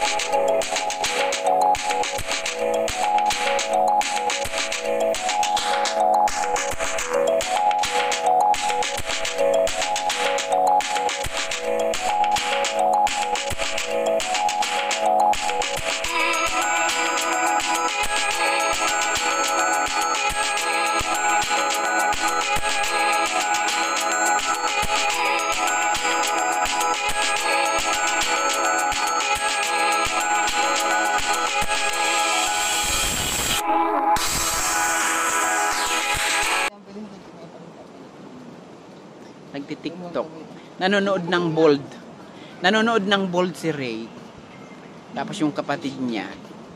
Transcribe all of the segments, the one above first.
Nagti-TikTok. Nanonood ng Bold. Nanonood ng Bold si Ray. Tapos yung kapatid niya.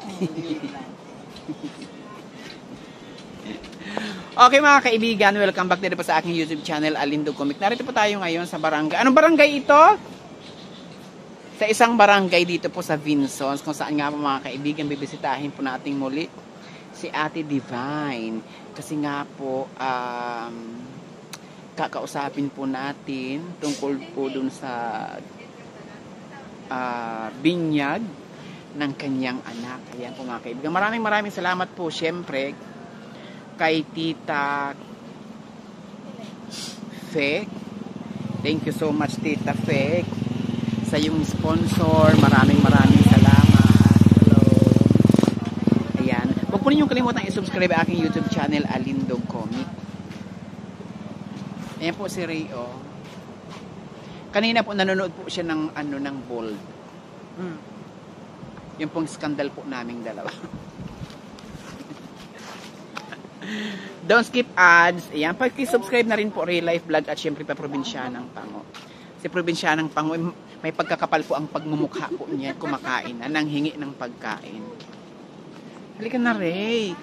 Okay mga kaibigan, welcome back dito po sa aking YouTube channel, Alindog Comic. Narito po tayo ngayon sa barangay. Anong barangay ito? Sa isang barangay dito po sa Vinsons, kung saan nga po mga kaibigan, bibisitahin po natin muli si Ate Divine. Kasi nga po, kakausapin po natin tungkol po dun sa binyag ng kanyang anak. Ayan po mga kaibigan. Maraming salamat po syempre kay Tita Fe. Thank you so much Tita Fe sa yung sponsor. Maraming salamat. Hello. Ayan. Huwag po ninyong kalimutan i-subscribe aking YouTube channel, Alindog Comic. Ayan po si Ray, oh. Kanina po nanonood po siya ng ng Bold. Yung pong skandal po naming dalawa. Don't skip ads. Ayan, pag-subscribe na rin po Ray Life Vlog at syempre pa Probinsyanang Pango. Si Probinsyanang Pango, may pagkakapal po ang pagmumukha po niya, kumakain na, nang hingi ng pagkain. Halika na, Ray.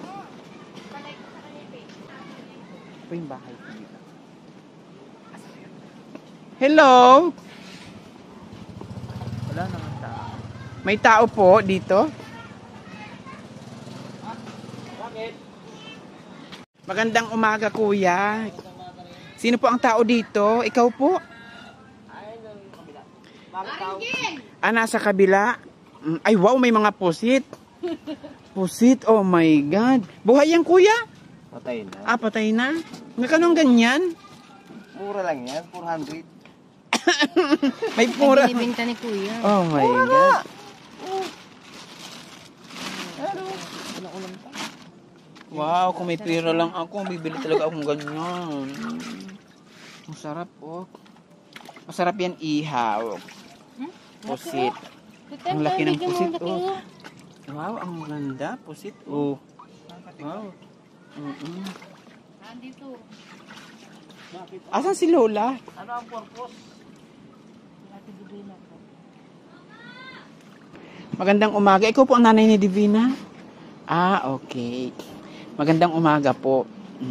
Ito yung bahay ko dito. Hello. Wala naman tao. May tao po dito. Magandang umaga, kuya. Sino po ang tao dito? Ikaw po? Nasa kabila. Ay, wow, may mga pusit. Pusit, oh my God. Buhay yan, kuya? Patay na. Patay na? Magkano ganyan? Mura lang yan, 400. May pura. Binibenta ni kuya. Oh my God. Wow, kung may pera lang ako, bibili talaga akong ganyan. Masarap, oh. Masarap yan ihaw. Pusit. Ang laki ng pusit, oh. Wow, ang ganda. Pusit, oh. Wow. Andito. Asan si Lola? Ano ang purpose? Magandang umaga. Ikaw po ang nanay ni Divina? Okay. Magandang umaga po.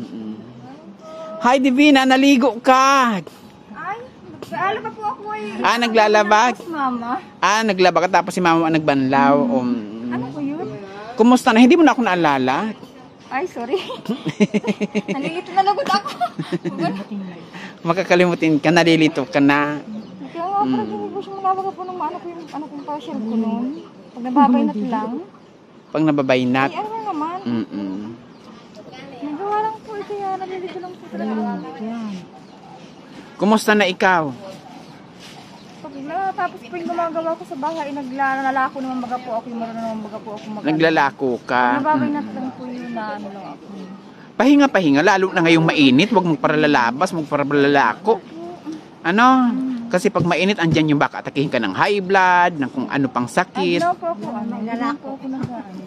Hi Divina, naligo ka. Ay, naglalaba po ako eh. Naglalaba? Mama. Naglaba ka tapos si mama ang nagbanlaw. Ano po yun? Kumusta na? Hindi mo na ako naalala? Ay, sorry. Nalilito na lagod ako. Makakalimutin ka, nalilito ka na. Kaya nga, parang hindi po siya malawaga po ng ano kong partial ko noon. Pag nababaynat lang. Pag nababaynat? Ay, ano na naman? Nagawa lang po ito yan. Nalilito lang po talaga. Kumusta na ikaw? Pag natapos po yung gumagawa ko sa bahay, naglalako naman baga po ako. Yung marunong naman baga po ako mag- Naglalako ka? Nababaynat lang po yun na ano lang ako. Pahinga, lalo na ngayong mainit. Huwag mong paralalabas, huwag paralalako. Ano? Kasi pag mainit, andyan yung baka atakihin ka ng high blood, ng kung ano pang sakit. Ano po ako? Naglalako ako ng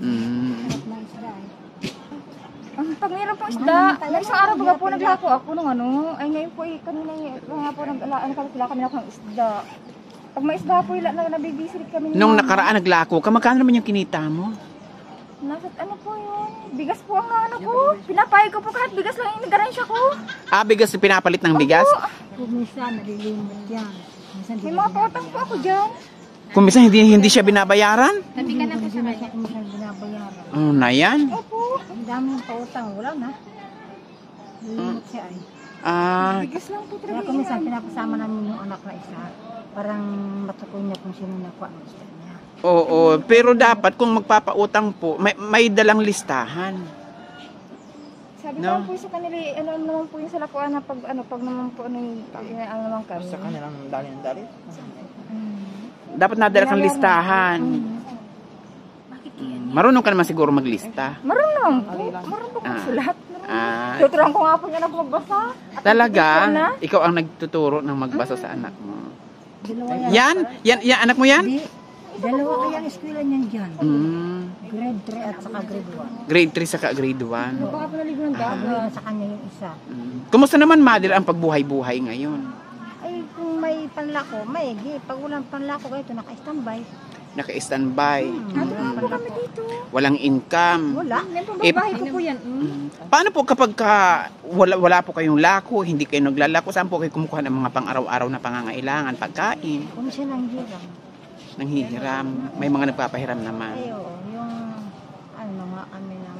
pag mayroon pong isda, isang araw baga po naglako ako ng ano. Ay ngayon po, kanina nga po naglalako kami ng isda. Pag may isda po, nabibisit kami. Nung nakaraan naglako ka, magkano naman yung kinita mo? Nasa ano po yun? Bigas po ang ano ko. Pinapayag ko po kahit bigas lang yung nagaransya ko. Bigas, pinapalit ng bigas? Kung minsan, nalilimot yan. May mga pautang po ako dyan. Kung minsan hindi siya binabayaran? Sabi ka na po sa kanya. Kung minsan binabayaran. Na yan? Opo. Ang daming pautang. Wala na. Lilimot siya ay. Bigas lang po talaga. Kaya minsan pinapasama namin yung anak na isa. Parang matukoy niya kung sino nakuha ng isda niya. Oo, pero dapat kung magpapautang po, may dalang listahan. Sabi No. ko po sa kanila, ano naman po yung sa lakuan na pag naman po ano naman kami. Sa kanilang dali. Dapat nadala kang listahan. Marunong ka naman siguro maglista. Marunong po. Marunong po Ah. sulat. Ah, Tuturuan ko nga po niya magbasa. talaga? na? Ikaw ang nagtuturo ng magbasa sa anak mo. Dalawa Yan, anak mo yan? Di, dalawa kaya ang eskwela niyan dyan. Mm, Grade 3 at saka grade 1. grade 3 saka grade 1. Baka po naligo ng dagat. Sa kanya yung isa. Kumusta naman, mother, ang pagbuhay-buhay ngayon? Ay, kung may panlako, maigi. Pag walang panlako, ito naka-standby. Naka-standby, Ano po kami dito? walang income. Wala. Yan po Eh, bahay ko po yan. Paano po kapag wala po kayong lako, hindi kayo naglalako, saan po kayo kumukuha ng mga pang-araw-araw na pangangailangan, pagkain, Kung siya nang hirang. nanghihiram, may mga nagpapahiram naman. Ay, oo. Yung, ano nga kami ng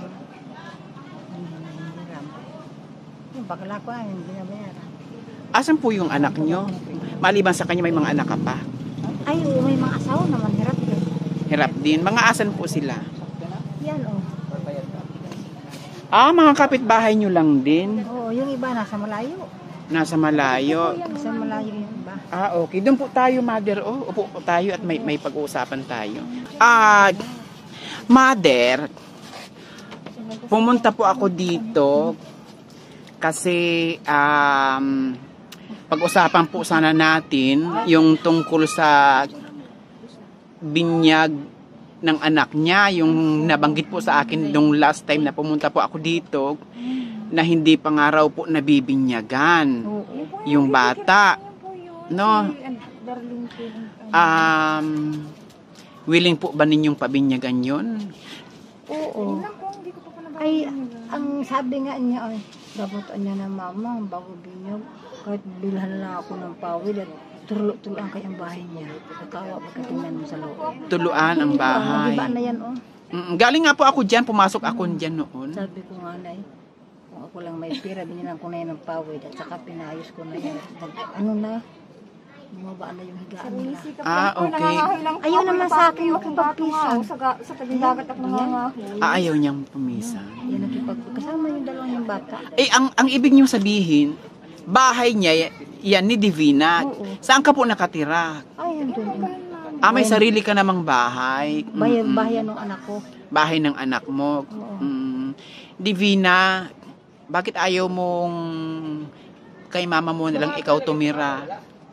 hiram. Yung baklako ay hindi binabayaran. Asan po yung anak nyo? Maliban sa kanya, may mga anak ka pa. Ay, oo, may mga asawa naman. Hirap din. Hirap din. Mga asan po sila? Yan, oo. Mga kapitbahay nyo lang din. Oo, yung iba nasa malayo. Nasa malayo. Nasa malayo yung iba. Okay. Doon po tayo, mother. Upo po tayo at may pag-uusapan tayo. Mother, pumunta po ako dito kasi pag-usapan po sana natin yung tungkol sa binyag ng anak niya, yung nabanggit po sa akin nung last time na pumunta po ako dito, na hindi pa nga raw po nabibinyagan yung bata. No? Willing po ba ninyong pabinyagan yun? Oo. Ay, ang sabi nga niya ay, dapat niya na mama, bago binyag, kahit bilhan na ako ng pawid at tulo-tuloan kay ang bahay niya. Katawa pagkatingnan mo sa loob. Tuluan ang bahay. Diba na yan, oh? Galing nga po ako dyan, pumasok ako dyan noon. Sabi ko nga na kung ako lang may pira, binilang ko na yan ng pawid at saka pinayos ko na yan. Ano na, bumaba na yung higaan nila. Okay. Ayaw naman sa akin makipagpisan. Sa taging dagat ako nangangahoy. Ayaw niyang pumisan. Yan kasama yung dalawang yung bata. Ang ibig niyong sabihin, bahay niya, yan ni Divina. Oo. Saan ka po nakatira? Ay, andun. May sarili ka namang bahay. Bayan ng anak ko. Bahay ng anak mo. Oo. Divina, bakit ayaw mong kay mama mo nalang ikaw tumira?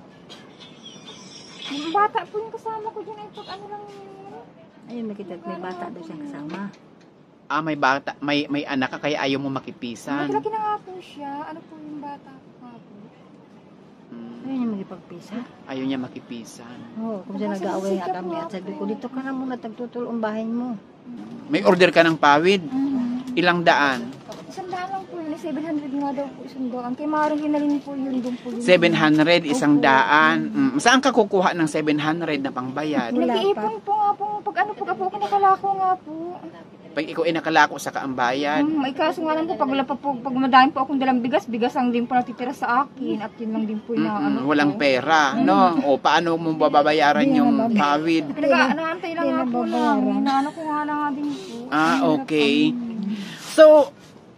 Yung bata po yung kasama ko dyan ay pag ano lang Ayun, nakita at may bata daw siyang kasama. May bata, may anak ka kaya ayaw mo makipisan. Malaki na nga po siya. Ano po yung bata po nga po? Ayun yung magipagpisa. Ayaw niya makipisan. Oo, kung siya nag-aaway nga kami at sabi ko, dito ka na muna, tagtutulong bahay mo. May order ka ng pawid? Ilang daan? Isang daan lang po yun. 700 nga daw po isang daan. Kay Maring inalin po yun doon po yun. 700, isang daan. Saan ka kukuha ng 700 na pangbayad? Nag-iipon po nga po. Pag ano po ako nakalako nga po. Pag ikaw ay nakalako sa kaambayan, May kaso nga lang po, pag wala pa po, pag madami po akong dalang bigas, bigas ang din po natitira sa akin. At yun lang din po yung walang pera, no? O paano mo babayaran yung pawid? Naantay lang nga po namin. Inaano ko nga lang nga din po. Okay. So,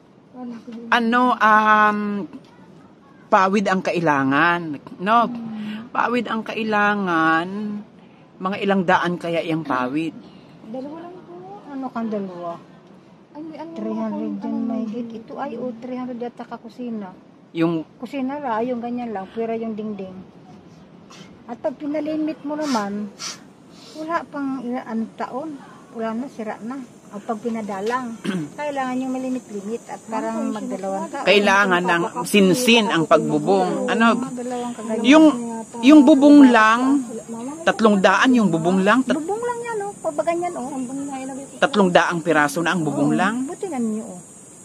pawid ang kailangan, no? Pawid ang kailangan, mga ilang daan kaya yung pawid? Dalawa lang po. Ano kang dalawa? 300 dyan may hit. Ito ay 300 yata ka kusina. Yung, Kusina ra, yung ganyan lang, pera yung dingding. At pag pinalimit mo naman, wala pang ilang taon. Wala na, sira na. O pag pinadalang, kailangan yung malimit-limit at parang magdalawang taon. kailangan ng sinsin ang pagbubong. Ano, Dalawang kagaya. yung bubong lang, 300 yung bubong lang, Bubong lang yan, oh. Pag ganyan, oh. 300 piraso na ang bubong lang. Buti na niyo, oh.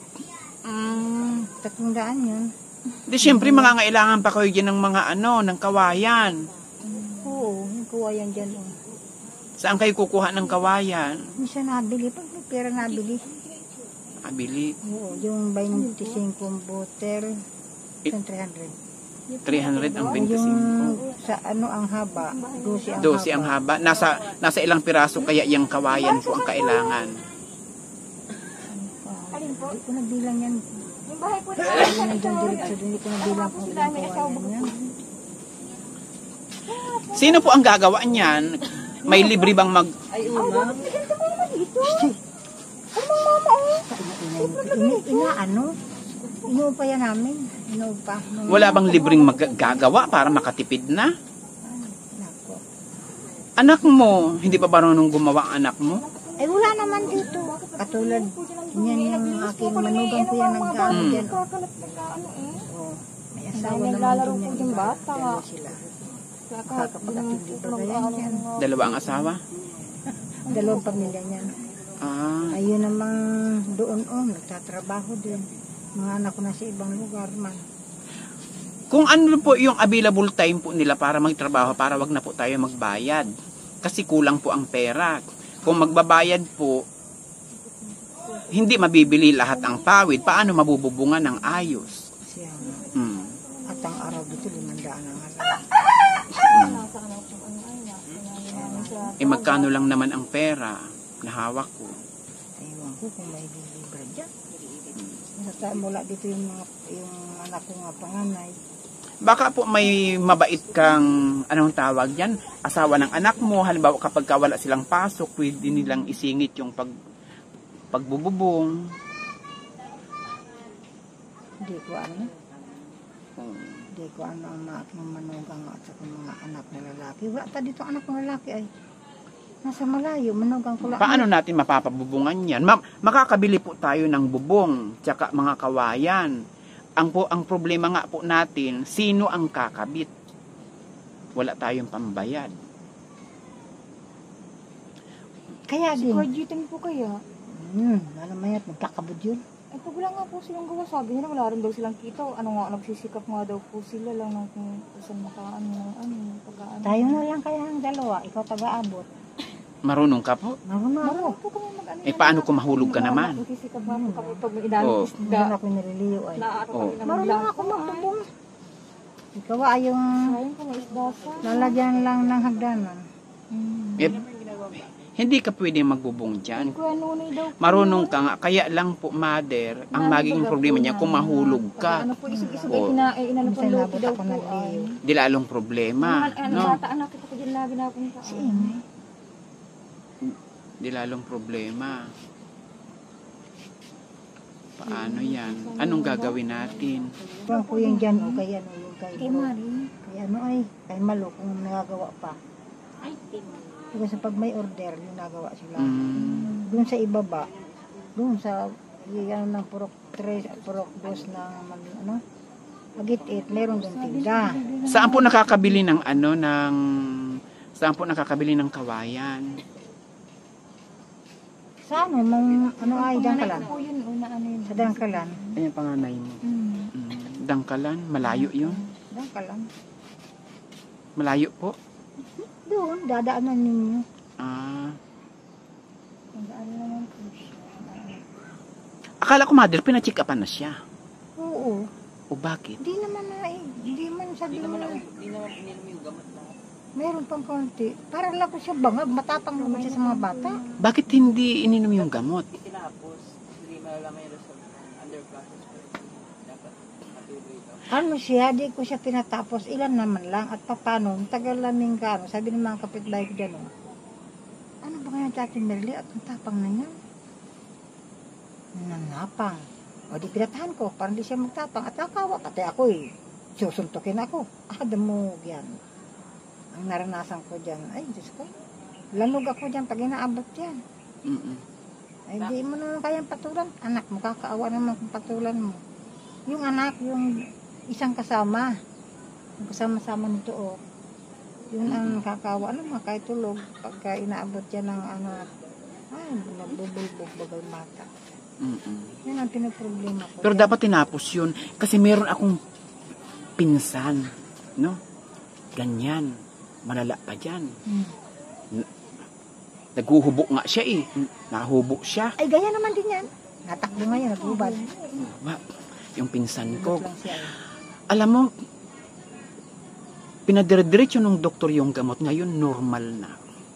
300 yun. Di syempre mangangailangan pa kayo dyan ng mga ng kawayan. Oo, yung kawayan dyan, oh. Saan kayo kukuha ng kawayan? Hindi siya nabili. Pag may pera nabili. Abili. Oo, yung 25 butter, Eh, 300. 300 ang 25. Yung sa ano ang haba, 12 ang 12 ang haba. Nasa ilang piraso kaya yung kawayan po ang kailangan. Alin po? Hindi ko nabilang yan. Yung bahay po nila. Hindi ko diretso, hindi ko nabilang kung ilang kawayan yan. Sino po ang gagawa niyan? May libre bang mag... Inuupa yan namin. Inuupa. Wala bang libreng maggagawa para makatipid na? Nako. Anak mo, hindi pa marunong gumawa ang anak mo? Eh wala naman dito. Katulad yan yung aking manugang ko yan nagkaano dyan. Kakalat na ano eh. Oh, may Dahil asawa naman naglalaro din po yan. yung bata. Dalawa sila. Kakapag-atindi pa ba yan? Dalawa ang asawa? Dalawang pamilya niyan. Ah, Ayun namang doon nagtatrabaho din. Mga anak ko na sa ibang lugar man. kung ano po yung available time po nila para magtrabaho, para wag na po tayo magbayad. Kasi kulang po ang pera. Kung magbabayad po, hindi mabibili lahat ang pawid. Paano mabububungan ng ayos? Kasi at ang araw dito 500 ang araw. Magkano lang naman ang pera na hawak ko. Ewan ko kung may libre dyan. Mula dito yung anak ko nga panganay. Baka po may mabait kang, anong tawag yan, asawa ng anak mo. Halimbawa kapag wala silang pasok, pwede nilang isingit yung pagbububong. Hindi ko ano. Hindi ko ano ang aking manugang at sa mga anak na lalaki. Wala pa dito anak ng lalaki ay nasa malayo, manugang ko lang. Paano natin mapapabubungan yan? Makakabili po tayo ng bubong, tsaka mga kawayan. Ang problema nga po natin, sino ang kakabit? Wala tayong pambayad. Kaya Si din. graduating po kaya. Malamayat, magkakabod yun. Eh pag wala nga po silang gawa, sabi nila wala rin daw silang kita. Ano nga, nagsisikap nga daw po sila lang ng kung saan makaano ng pag-ano. Tayo na lang kaya ang dalawa, ikaw taga-abot. Marunong ka po? Marunong ako. Marunong po kami mag-ano. Eh paano kung mahulog ka naman? Nagsisikap nga po kami pag may idalong Oh. isda. Doon ako nililiyo ay. Naaraw Oh. kami na Marunong ako magbubong. Ikaw ay yung Sayang po may isda sa. lalagyan lang ng hagdanan. Eh, hindi ka pwede magbubong dyan. Kuya Nunoy daw po. Marunong ka nga, kaya lang po, mother, ang magiging problema niya kung mahulog ka. Ano po, isig-isig Oh. inano po Minsan loki nabot daw ako po. nagliyo. Di lalong problema. Ano, No? bata anak ko dyan lagi na punta. Di lalong problema. Paano yan? Anong gagawin natin? Kung po yung dyan o kay ano yung kay Kay Mari. Kay ano ay, kay Malo kung nagagawa pa. Kasi pag may order, yung nagawa sila. Doon sa ibaba, doon sa ano ng purok 3, purok 2 ng ano, Agit-it, meron doon tinda. Saan po nakakabili ng saan po nakakabili ng kawayan? Sa ano, ano ay, Dangkalan. Po yun, una ano yun. Sa Dangkalan. Ayan panganay mo. Dangkalan, malayo yun. Dangkalan. Malayo po. Doon, dadaanan ninyo. Ah. Ano naman po siya. Akala ko, mother, pina-check upan na siya. Oo. O bakit? Hindi naman na hindi man sabi mo na. Hindi naman ininom yung gamot na. Meron pang konti. Para lang ko siya bangag, matapang naman siya sa mga bata. Bakit hindi ininom yung gamot? Tinapos, hindi malalaman yung result. Under process pa. Dapat matuloy ito. Ano siya, di ko siya pinatapos. Ilan naman lang at papano, tagal laming ka. Sabi ng mga kapitbahay ko dyan, oh, ano ba kaya dati Merly at ang tapang na niya? Nanapang. O di pinatahan ko, para di siya magtapang. At nakawa, pati ako eh. Susuntukin ako. Damog yan. Ang naranasan ko dyan, ay Diyos ko. Lanog ako dyan pag inaabot yan. Ay di mo naman kayang patulan. Anak mo, kakaawa naman kung patulan mo. Yung anak, yung isang kasama. Yung kasama-sama nito, oh. Yun ang kakaawa naman, kahit tulog. Pagka inaabot yan ng anak, ay, nagbubulbog bagal mata. Yan ang pinaproblema ko. Pero dapat tinapos yun. Kasi meron akong pinsan, no? Ganyan. Malala pa dyan. Naghuhubo nga siya eh. Nahubo siya. Ay, gaya naman din yan. Natakbo nga yan, naghubad. Yung pinsan ko. Lang siya, eh. Alam mo, Pinadire-diretso ng doktor yung gamot, ngayon normal na.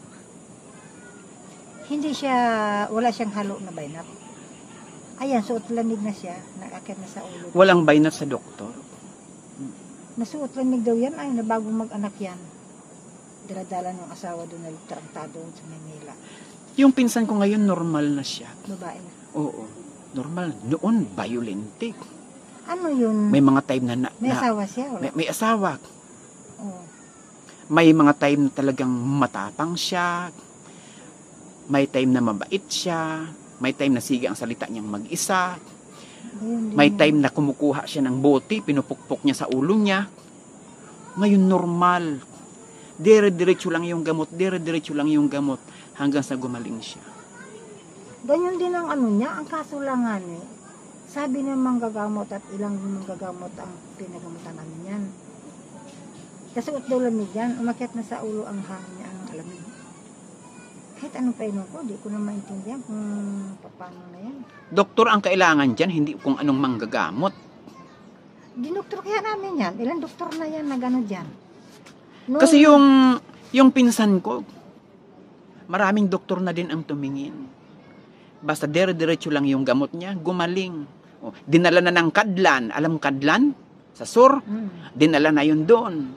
Hindi siya, wala siyang halo na baynat. Ayan, suot lamig na siya, nakakit na sa ulo. Walang baynat sa doktor. Nasuot lamig daw yan, ay, na bagong mag-anak yan. Dinadala ng asawa doon na traktado sa Manila. Yung pinsan ko ngayon, normal na siya. Babae. Oo, normal. Noon, violente. Ano yun? May mga time na, May asawa siya? Wala? may asawa. Oo. May mga time na talagang matapang siya. May time na mabait siya. May time na siga ang salita niyang mag-isa. Ayun din. May time na kumukuha siya ng bote, pinupukpok niya sa ulo niya. Ngayon normal. Dire-diretso lang yung gamot, dire-diretso lang yung gamot hanggang sa gumaling siya. Ganyan din ang ano niya, ang kaso lang nga eh. Sabi ng manggagamot at ilang manggagamot ang pinagamutan namin yan. Kasuot daw lamig yan, umakyat na sa ulo ang hangin niya, ang alamig. Kahit anong painom ko, di ko na maintindihan kung paano na yan. Doktor ang kailangan dyan, hindi kung anong manggagamot. Dinoktor kaya namin yan, ilang doktor na yan na gano'n dyan. Kasi yung pinsan ko, maraming doktor na din ang tumingin. Basta dire-diretso lang yung gamot niya, gumaling. O, dinala na ng Kadlan. Alam Kadlan? Sa Sur. Dinala na yun doon.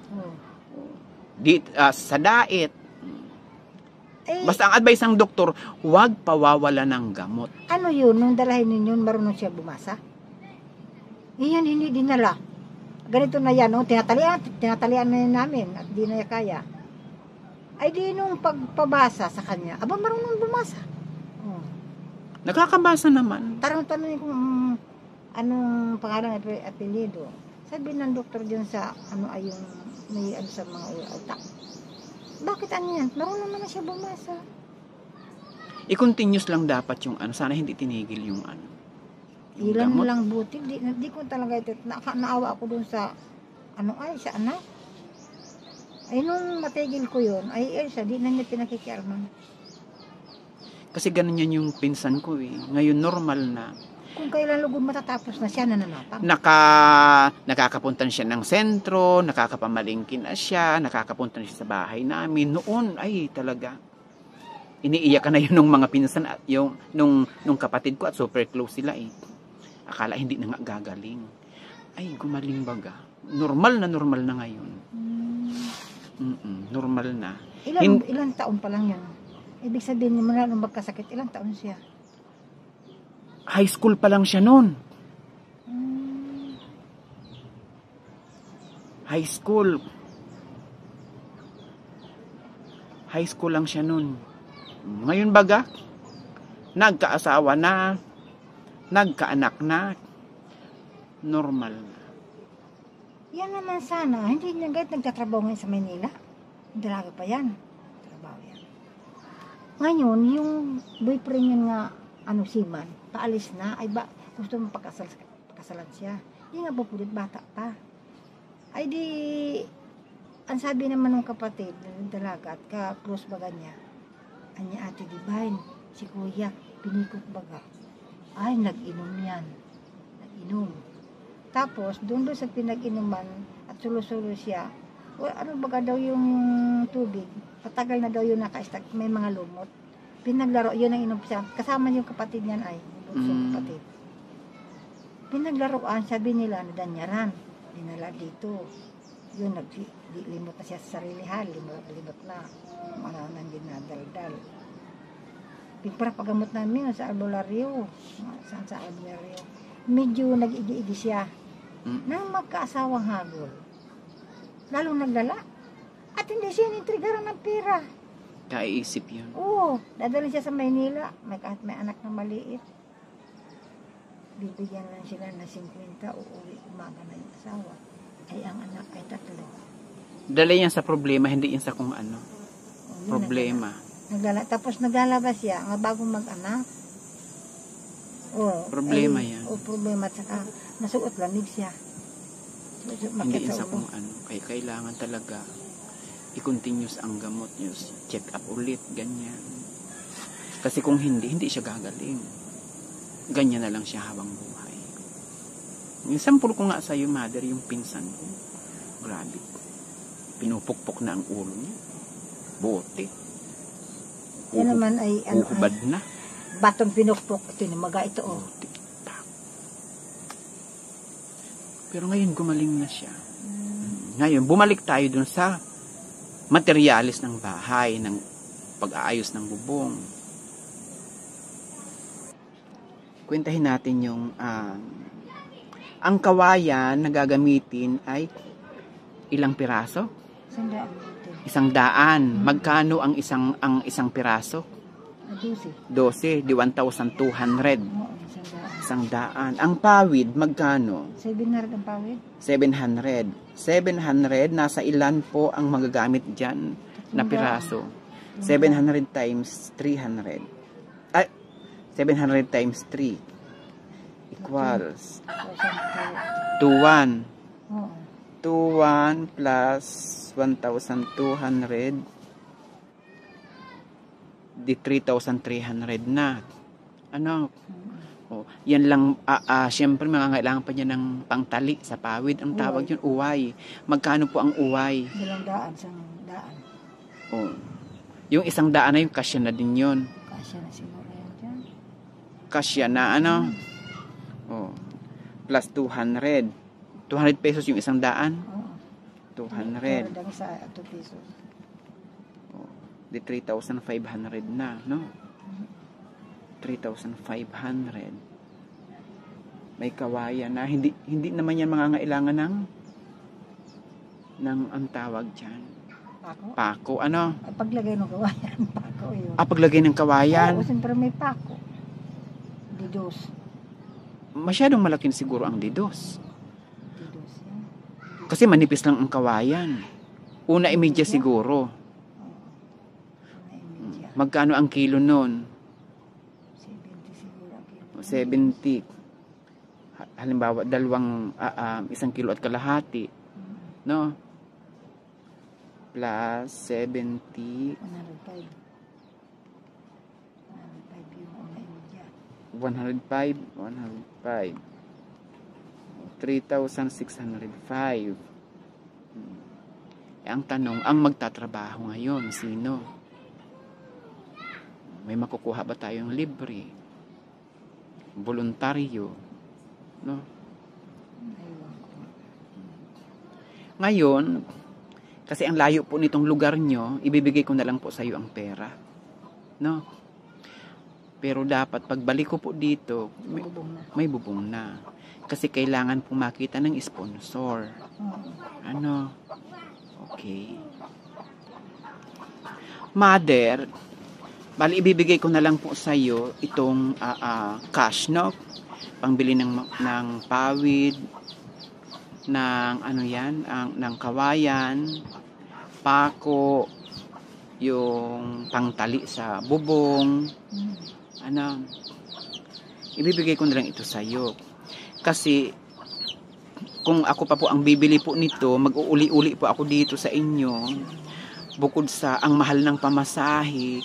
Sa Dait. Basta ang advice ng doktor, huwag pawawala ng gamot. Ano yun, nung dalahin ninyo, marunong siya bumasa? Iyan, hindi dinala. Ganito na yan, no? tinatalian na yun namin at di na kaya. Ay di nung pagpabasa sa kanya, aba marunong bumasa. Nakakabasa naman. Tanong kung anong pangalan at apelyido. Sabi ng doktor dyan sa ano ay yung may ano sa mga utak. Bakit ano yan? Marunong naman siya bumasa. I-continuous lang dapat yung ano. Sana hindi tinigil yung ano. Yung Ilan gamot. lang buti. Di ko talaga ito. Naawa ako dun sa ano ay sa anak. Ay nung matigil ko yun, ay siya, di na niya pinakikiarman. Kasi ganun yan yung pinsan ko eh. Ngayon normal na. Kung kailan lugod matatapos na siya, nananapang. Nakakapunta siya ng sentro, nakakapamalingkin na siya, nakakapunta na siya sa bahay namin. Noon, ay talaga. Iniiyak na yun nung mga pinsan at yung nung kapatid ko at super close sila eh. Akala hindi na nga gagaling. Ay, gumaling baga. Normal na ngayon. Normal na. Ilang taon pa lang yan. Ibig sabihin mo na nung magkasakit, ilang taon siya? High school pa lang siya noon. High school. High school lang siya noon. Ngayon baga, nagkaasawa na, nagkaanak na, normal na. Yan naman sana. Hindi niya kahit nagtatrabaho ngayon sa Manila. Dalaga pa yan. Trabaho yan. Ngayon, yung boyfriend niya nga, siman, paalis na, ay ba, gusto mo pagkasalan siya. Hindi nga po pulit, bata pa. Ay di, ang sabi naman ng kapatid, ng dalaga at ka-close baga niya, anya ate Divine, si kuya, pinikot baga. Ay, nag-inom yan. Nag-inom. Tapos, doon sa pinag-inuman, at sulo-sulo siya, ano baga daw yung tubig, patagal na daw yun naka-stack, may mga lumot. Pinaglaro, yun ang inom siya. Kasama yung kapatid niyan ay, yung kapatid. Pinaglaruan, sabi nila, nadanyaran. Dinala dito. Yun, limot na siya sa sarilihan, limot na. Mananang dinadaldal. Pagpagamot namin sa albularyo. Saan sa albularyo? Medyo nag-igi-igi siya. Nang magkaasawang hagol. Lalong naglala. At hindi siya nitrigaran ng pera. Kaiisip yun. Oo, dadalhin siya sa Maynila. Kahit may anak na maliit. Bibigyan lang sila na 50, uuwi, umaga na yung asawa. Ay, ang anak ay 3. Dala yan sa problema, hindi yan sa kung ano. Problema. Tapos naglalabas siya, nga bagong mag-anak. Problema yan. Problema. At saka, nasuot lamig siya. Hindi yan sa kung ano. Kaya kailangan talaga i-continuous ang gamot niyo. Check up ulit, ganyan. Kasi kung hindi siya gagaling. Ganyan na lang siya habang buhay. Yung sample ko nga sa'yo, mother, yung pinsan ko. Grabe. pinupukpok na ang ulo niya. Bote. Yan naman ay, ano, Uhubad na. batong pinukpok. Ito yung maga ito, oh. Bote. Pero ngayon gumaling na siya. Ngayon, bumalik tayo dun sa materialis ng bahay, ng pag-aayos ng bubong. Kwentahin natin yung ang kawayan na gagamitin ay ilang piraso? Sandaan. 100. Magkano ang isang piraso? 12, di 1,200. Oo, sandaan. 100. Ang pawid, magkano? 700 ang pawid. 700. 700, nasa ilan po ang magagamit dyan na piraso? 700 times 300. 700 times 3 equals 2,1. Oo. 2,1 plus 1,200 di 3,300 na. Ano? Oh, yan lang, syempre mangangailangan pa niya ng pangtali sa pawid. Ang tawag yun, uway. Magkano po ang uway? 200 sang daan. Oh. Yung 100 na yung kasya na din yun. Kasya na siguro yan dyan. Kasya na, ano? Oh. Plus 200. 200 pesos yung 100. Oo. 200. Pero sa 2 pesos. Oh. Di 3,500 na, no? 3,500. May kawayan na hindi naman yan mangangailangan ng ang tawag diyan. Pako, ano? Paglagay ng kawayan, pako yun. Paglagay ng kawayan. Oo, siyempre may pako. Didos. Masyadong malaki siguro ang didos. Didos yan. Kasi manipis lang ang kawayan. Una imedya siguro. May media. Magkano ang kilo nun? 70 siguro ang kilo. 70. Halimbawa, 1 kilo at kalahati. No? Plus 70. 105. 105 yung una media. 105. 3,605. Ang tanong, ang magtatrabaho ngayon, sino? May makukuha ba tayong libre? Voluntaryo? No? Ngayon, kasi ang layo po nitong lugar nyo, ibibigay ko na lang po sa iyo ang pera. No? Pero dapat pagbalik ko po dito, may bubong na. Kasi kailangan po makita ng sponsor. Ano? Okay. Mother, bali ibibigay ko na lang po sa iyo itong cash, no? Pangbili ng pawid, ng ano yan, ng kawayan, pako, yung pangtali sa bubong, ano, ibibigay ko na lang ito sa iyo. Kasi kung ako pa po ang bibili po nito, mag-uuli-uli po ako dito sa inyo. Bukod sa ang mahal ng pamasahe,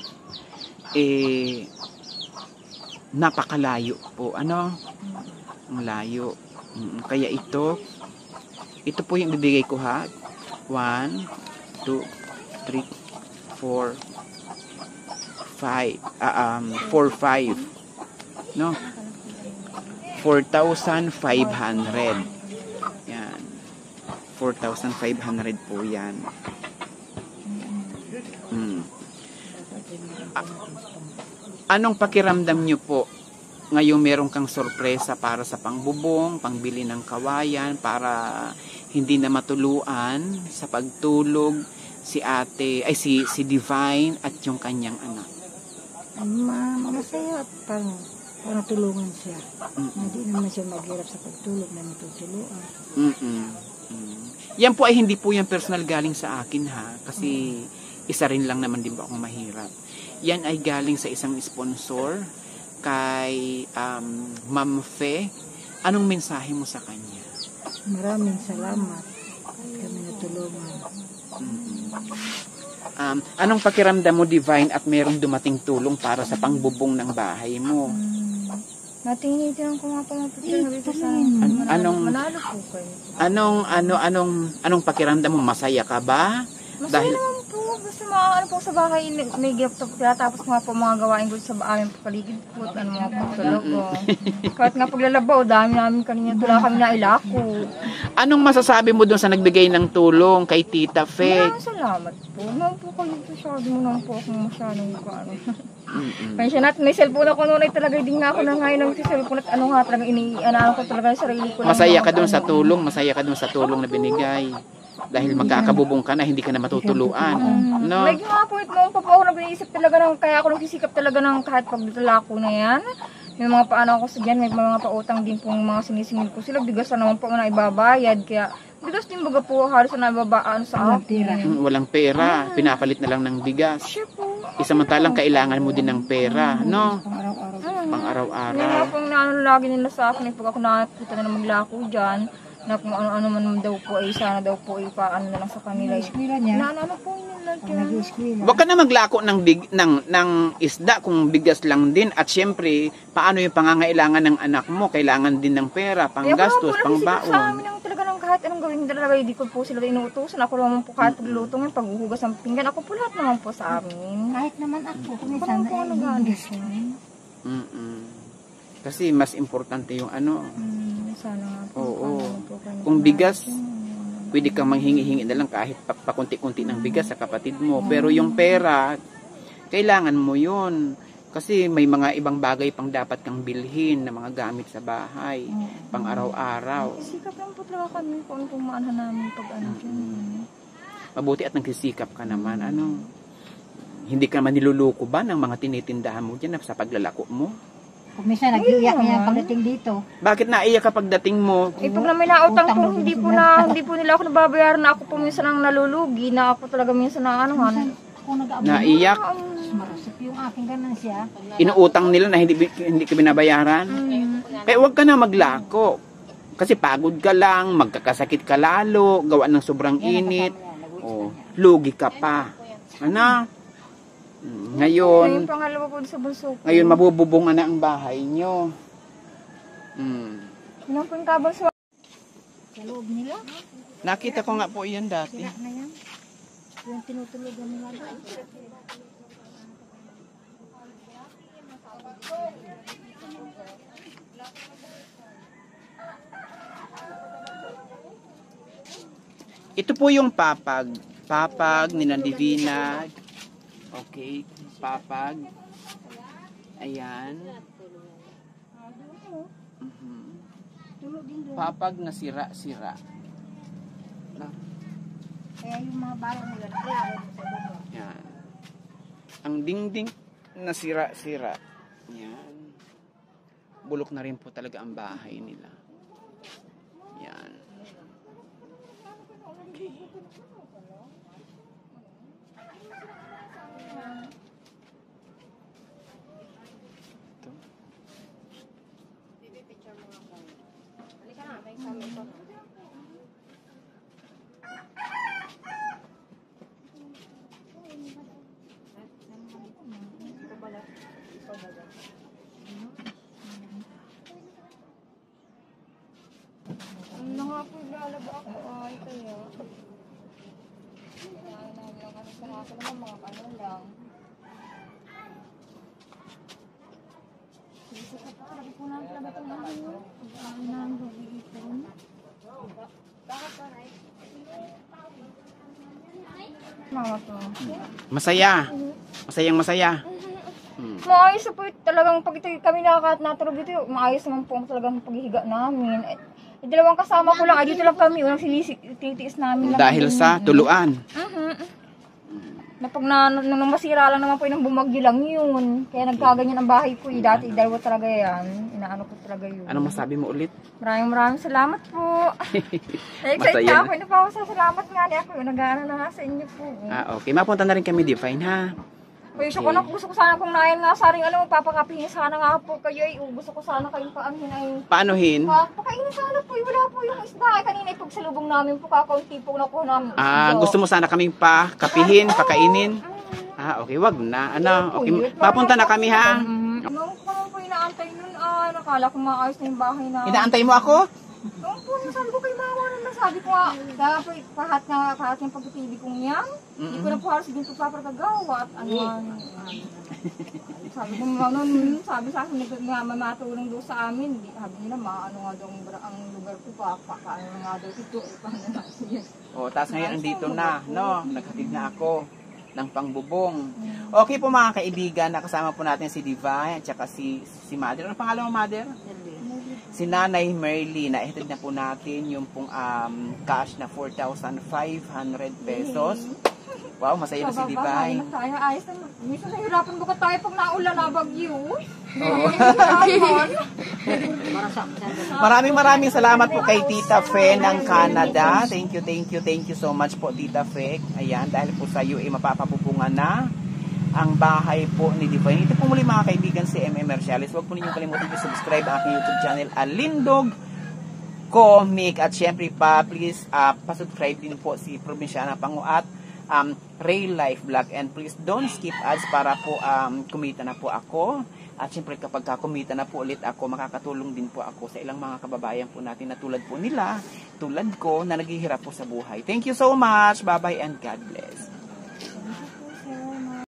napakalayo po. Ano? Ang layo. Kaya ito po yung bibigay ko, ha. 1, 2, 3, 4, 5. 4, 5. No? 4,500. Yan. 4,500 po yan. Anong pakiramdam nyo po? Ngayon meron kang sorpresa para sa pangbubong, pangbili ng kawayan, para hindi na matuluan sa pagtulog si Divine at yung kanyang anak. Masaya at parang tulungan siya. Hindi naman siya maghirap sa pagtulog na matutuluan. Yan po ay hindi po yan personal galing sa akin, ha, kasi isa rin lang naman din po akong mahirap. Yan ay galing sa isang sponsor kay Ma'am Fe. Anong mensahe mo sa kanya? Maraming salamat at kami natulungan. Anong pakiramdam mo, Divine, at merong dumating tulong para sa pangbubong ng bahay mo? Natingin ko nga po mga picture na dito sa Anong manalo po kayo. anong pakiramdam mo? Masaya ka ba? Masaya naman po. Basta ano po sa bahay, may tapos nga po mga gawain ko sa aming paligid po. Ano mga po talaga. Kahit nga paglalabaw, dami namin kanina tula kami na ilako. Anong masasabi mo doon sa nagbigay ng tulong kay Tita Fe? Maraming salamat po. Naman po kayo masyado mo naman po akong masyadong ano. Pensya natin, may cellphone ako noon ay talaga din nga ako na ngayon ng cellphone at ano nga talaga iniinaan ko talaga sa sarili ko. Masaya ka doon sa tulong, masaya ka doon sa tulong na binigay. Dahil magkakabubong ka na, hindi ka na matutuluan. No? Like nga po, noon pa po ako nag-iisip talaga ng, kaya ako nagsisikap talaga ng kahit pagdutula ko na yan. May mga paano ako sa dyan, may mga pautang din pong mga sinisingil ko sila. Bigas na naman po na ibabayad, kaya bigas din baga po halos na ibabaan sa akin. Walang pera, pinapalit na lang ng bigas. Siya po. Isamantalang kailangan mo din ng pera, no? Pang-araw-araw. Yan Pang-araw-araw. nga pong naano lagi nila sa akin, pag ako nakakita na maglako dyan, na kung ano-ano man daw po ay sana daw po ay paano na lang sa kanila. Eskwela niya. Naano po nila Pag dyan. nag-eskwela. Huwag ka na maglako ng isda kung bigas lang din. At syempre, paano yung pangangailangan ng anak mo? Kailangan din ng pera, panggastos, Sa pangbaon. amin ang talaga ng kahit anong gawin talaga, hindi ko po sila inuutosan. Ako naman po kahit pagluto ng paghuhugas ng pinggan, ako po lahat naman po sa amin. Kahit naman ako, kung Parang minsan po ay nag-alis Kasi mas importante yung ano. Sana nga po. Oo. paano po kayo Kung bigas, nag-alis. pwede kang manghingi-hingi na lang kahit pakunti-kunti ng bigas sa kapatid mo. Pero yung pera, kailangan mo yun. Kasi may mga ibang bagay pang dapat kang bilhin na mga gamit sa bahay. Pang araw-araw. Sikap lang po talaga kami kung pumaano namin pag ano dyan. Mabuti at nagsisikap ka naman. Ano? Hindi ka man niluluko ba ng mga tinitindahan mo dyan sa paglalako mo? Kung minsan nag-iiyak niya pagdating dito. Bakit naiyak kapag dating mo? Eh pag na may nautang po, hindi po nila ako nababayaran na ako po minsan ang nalulugi na ako talaga minsan na anuhan. Kung nag-aabot, Naiyak? marasap yung aking ganansya. Inuutang nila na hindi ka binabayaran? Kaya huwag ka na maglako. Kasi pagod ka lang, magkakasakit ka lalo, gawa ng sobrang init. Oh, lugi ka pa. Ano? Ngayon, Yung pangalawa po sa bunso ko. ngayon mabububungan na ang bahay nyo. Yung po yung kabang sa Sa loob nila. Nakita ko nga po iyan dati. Sira na yan. Yung tinutulugan nila ba? Ito po yung papag. Papag ni Divina. Okay, papag. Ayan. Papag na sira-sira. Kaya yung mga barang nila nakalagay sa baba. Yan. Ang dingding na sira-sira. Yan. Bulok na rin po talaga ang bahay nila. Yan. Okay. Ito. ano nga po ilalaba ako ay kaya. Kaya namin lang ano sa akin naman mga ano lang. Isa ka pa, lagi po namin talaga ito namin yun. Ang namin mag-iipon. Bakit pa na Mama po. Masaya. Masayang masaya. Maayos na po talagang pag ito kami nakatulog dito, maayos naman po talagang paghihiga namin. Dalawang kasama ko lang, dito lang kami, unang titiis namin lang. Dahil sa tuluan. Na pag nung masira lang naman po yung bumagyo lang yun. Kaya nagkaganyan ang bahay ko. Dati dalawa talaga yan. Inaano ko talaga yun. Anong masabi mo ulit? Maraming salamat po. Excited Masaya na ako. Salamat nga niya ako. Nag-ano na nga sa inyo po. Okay. Mapunta na rin kami, Divine, ha? Gusto ko na, gusto ko sana kung nayan nga sa rin, alam mo, papakapihin sana nga po kayo. Gusto ko sana kayong paamin ay... Paanuhin? Pakainin sana po. Wala po yung isda. Kanina ipagsalubong namin po, kakaunti po nakuha namin. Gusto mo sana kaming pakapihin, pakainin? Okay, wag na. Ano? Okay, papunta na kami, ha? Nung po inaano inaantay nun. Nakala ko maayos na yung bahay na. Inaantay mo ako? Noong po, sabi ko kay mama naman, sabi ko nga, kahit yung pagkatibi kong yan, hindi ko na po halos din ito papagagawa at sabi ko noon, sabi sa akin, matulong doon sa amin, sabi nila, maano nga daw ang lugar ko pa, paano nga daw ito, paano nga siya. O, tapos ngayon andito na, no? Naghatid na ako ng pangbubong. Okay po mga kaibigan, nakasama po natin si Divine at saka si Mother. Ano pangalan mo, Mother? Si Nanay Merly, naihitid na po natin yung pong cash na 4,500 pesos. Wow, masaya na si Divine. Ayos na. Minsan nahirapan ba ka tayo pag naulan na bagyo? Maraming salamat po kay Tita Fe ng Canada. Thank you so much po, Tita Fe. Ayan, dahil po sa iyo ay mapapapupungan na ang bahay po ni Divine. Ito po muli mga kaibigan si MM Mercialis. Huwag po ninyong kalimutan i-subscribe ang aking YouTube channel, Alindog Comic. At syempre pa, please pa-subscribe din po si Provinciana Pango at Real Life Vlog. And please don't skip ads para po kumita na po ako. At syempre kapag kumita na po ulit ako, makakatulong din po ako sa ilang mga kababayan po natin na tulad po nila, tulad ko, na naghihirap po sa buhay. Thank you so much. Bye-bye and God bless.